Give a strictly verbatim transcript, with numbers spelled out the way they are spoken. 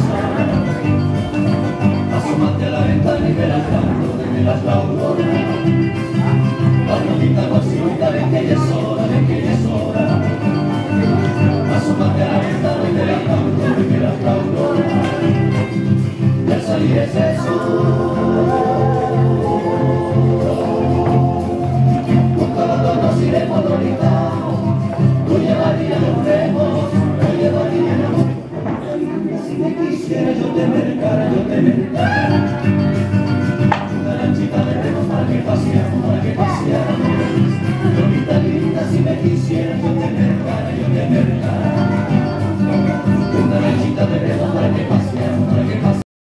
Asómate a la ventana y verás tanto de velas la aurora. Barrodita, guasilita, ven que ya es hora, ven que ya es hora. Asómate a la ventana y verás tanto de velas la aurora. Y al salir ese sol, junto a los dos nos iremos dormitando. Tú llevaría los remos, yo llevaría el amor. Si me quisiera yo te mercara, yo te mercara.